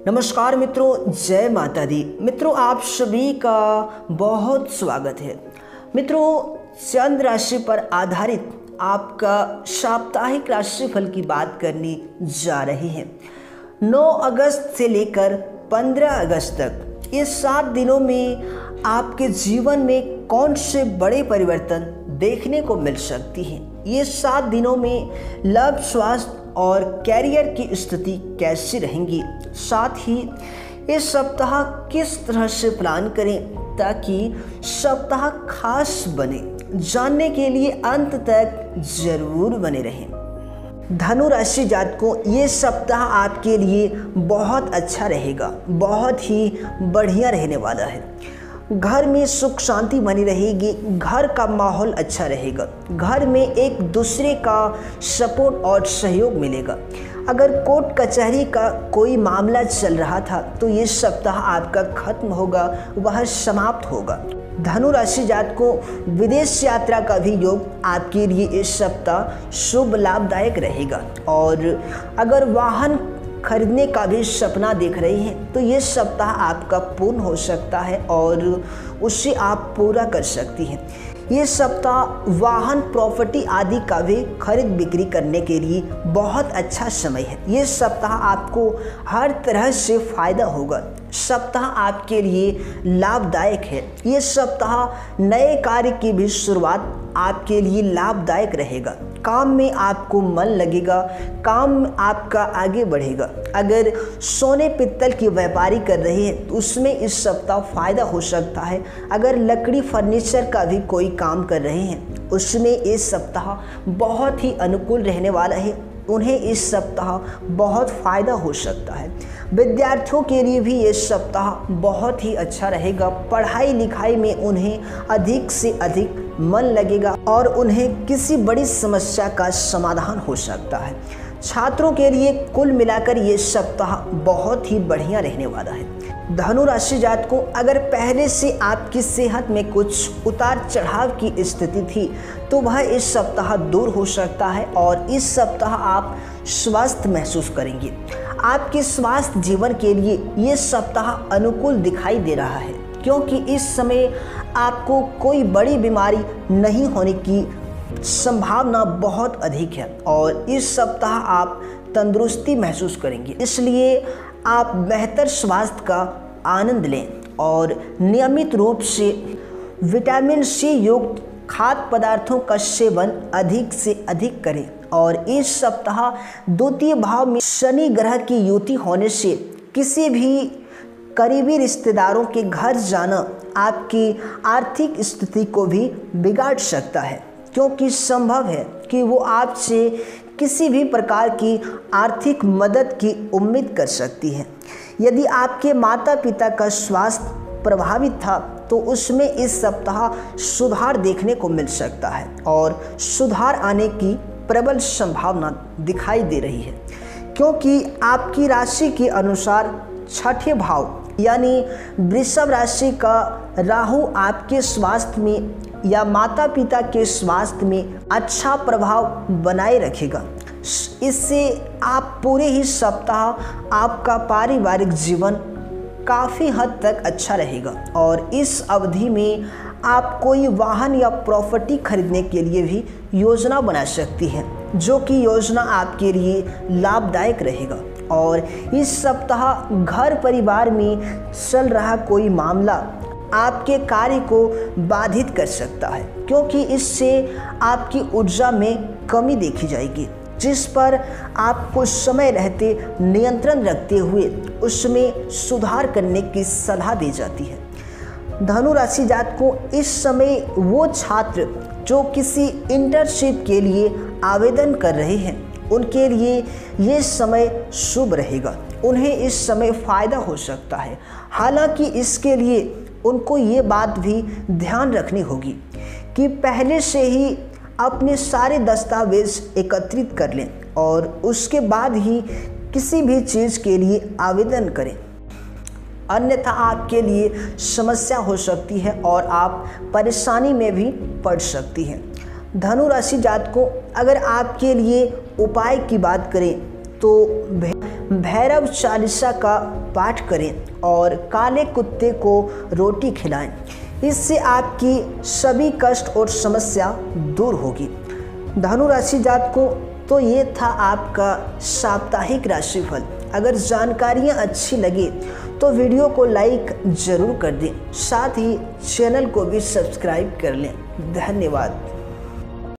नमस्कार मित्रों, जय माता दी। मित्रों, आप सभी का बहुत स्वागत है। मित्रों, चंद्र राशि पर आधारित आपका साप्ताहिक राशिफल की बात करने जा रहे हैं। 9 अगस्त से लेकर 15 अगस्त तक ये 7 दिनों में आपके जीवन में कौन से बड़े परिवर्तन देखने को मिल सकती हैं। ये 7 दिनों में लव, स्वास्थ्य और कैरियर की स्थिति कैसी रहेंगी, साथ ही इस सप्ताह किस तरह से प्लान करें ताकि सप्ताह खास बने, जानने के लिए अंत तक जरूर बने रहें। धनु राशि जातकों, ये सप्ताह आपके लिए बहुत अच्छा रहेगा, बहुत ही बढ़िया रहने वाला है। घर में सुख शांति बनी रहेगी, घर का माहौल अच्छा रहेगा, घर में एक दूसरे का सपोर्ट और सहयोग मिलेगा। अगर कोर्ट कचहरी का कोई मामला चल रहा था तो ये सप्ताह आपका खत्म होगा, वह समाप्त होगा। धनु राशि जातकों, विदेश यात्रा का भी योग आपके लिए इस सप्ताह शुभ लाभदायक रहेगा। और अगर वाहन खरीदने का भी सपना देख रहे हैं तो ये सप्ताह आपका पूर्ण हो सकता है और उसे आप पूरा कर सकती हैं। ये सप्ताह वाहन, प्रॉपर्टी आदि का भी खरीद बिक्री करने के लिए बहुत अच्छा समय है। ये सप्ताह आपको हर तरह से फायदा होगा। सप्ताह आपके लिए लाभदायक है। ये सप्ताह नए कार्य की भी शुरुआत आपके लिए लाभदायक रहेगा। काम में आपको मन लगेगा, काम आपका आगे बढ़ेगा। अगर सोने पित्तल की व्यापारी कर रहे हैं तो उसमें इस सप्ताह फायदा हो सकता है। अगर लकड़ी फर्नीचर का भी कोई काम कर रहे हैं उसमें इस सप्ताह बहुत ही अनुकूल रहने वाला है, उन्हें इस सप्ताह बहुत फायदा हो सकता है। विद्यार्थियों के लिए भी ये सप्ताह बहुत ही अच्छा रहेगा। पढ़ाई लिखाई में उन्हें अधिक से अधिक मन लगेगा और उन्हें किसी बड़ी समस्या का समाधान हो सकता है। छात्रों के लिए कुल मिलाकर ये सप्ताह बहुत ही बढ़िया रहने वाला है। धनु राशि जातकों, अगर पहले से आपकी सेहत में कुछ उतार चढ़ाव की स्थिति थी तो वह इस सप्ताह दूर हो सकता है और इस सप्ताह आप स्वस्थ महसूस करेंगे। आपके स्वास्थ्य जीवन के लिए ये सप्ताह अनुकूल दिखाई दे रहा है, क्योंकि इस समय आपको कोई बड़ी बीमारी नहीं होने की संभावना बहुत अधिक है और इस सप्ताह आप तंदुरुस्ती महसूस करेंगे। इसलिए आप बेहतर स्वास्थ्य का आनंद लें और नियमित रूप से विटामिन सी युक्त खाद्य पदार्थों का सेवन अधिक से अधिक करें। और इस सप्ताह द्वितीय भाव में शनि ग्रह की युति होने से किसी भी करीबी रिश्तेदारों के घर जाना आपकी आर्थिक स्थिति को भी बिगाड़ सकता है, क्योंकि संभव है कि वो आपसे किसी भी प्रकार की आर्थिक मदद की उम्मीद कर सकती है। यदि आपके माता पिता का स्वास्थ्य प्रभावित था तो उसमें इस सप्ताह सुधार देखने को मिल सकता है और सुधार आने की प्रबल संभावना दिखाई दे रही है, क्योंकि आपकी राशि के अनुसार छठे भाव यानी वृषभ राशि का राहु आपके स्वास्थ्य में या माता पिता के स्वास्थ्य में अच्छा प्रभाव बनाए रखेगा। इससे आप पूरे ही सप्ताह आपका पारिवारिक जीवन काफ़ी हद तक अच्छा रहेगा और इस अवधि में आप कोई वाहन या प्रॉपर्टी खरीदने के लिए भी योजना बना सकती हैं, जो कि योजना आपके लिए लाभदायक रहेगा। और इस सप्ताह घर परिवार में चल रहा कोई मामला आपके कार्य को बाधित कर सकता है, क्योंकि इससे आपकी ऊर्जा में कमी देखी जाएगी, जिस पर आपको समय रहते नियंत्रण रखते हुए उसमें सुधार करने की सलाह दी जाती है। धनु राशि जातकों, इस समय वो छात्र जो किसी इंटर्नशिप के लिए आवेदन कर रहे हैं उनके लिए ये समय शुभ रहेगा, उन्हें इस समय फ़ायदा हो सकता है। हालांकि इसके लिए उनको ये बात भी ध्यान रखनी होगी कि पहले से ही अपने सारे दस्तावेज एकत्रित कर लें और उसके बाद ही किसी भी चीज़ के लिए आवेदन करें, अन्यथा आपके लिए समस्या हो सकती है और आप परेशानी में भी पड़ सकती हैं। धनु राशि जातकों, अगर आपके लिए उपाय की बात करें तो भैरव चालीसा का पाठ करें और काले कुत्ते को रोटी खिलाएं। इससे आपकी सभी कष्ट और समस्या दूर होगी। धनु राशि जातकों, तो ये था आपका साप्ताहिक राशिफल। अगर जानकारियाँ अच्छी लगी तो वीडियो को लाइक ज़रूर कर दें, साथ ही चैनल को भी सब्सक्राइब कर लें। धन्यवाद।